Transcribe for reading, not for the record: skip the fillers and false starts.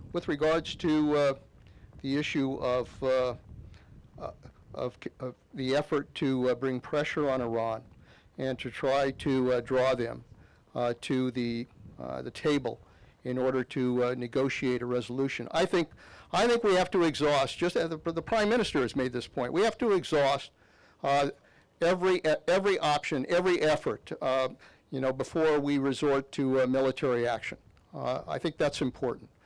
with regards to the issue of the effort to bring pressure on Iran and to try to draw them to the table in order to negotiate a resolution. I think we have to exhaust, just as the Prime Minister has made this point, we have to exhaust every option, every effort, before we resort to military action. I think that's important.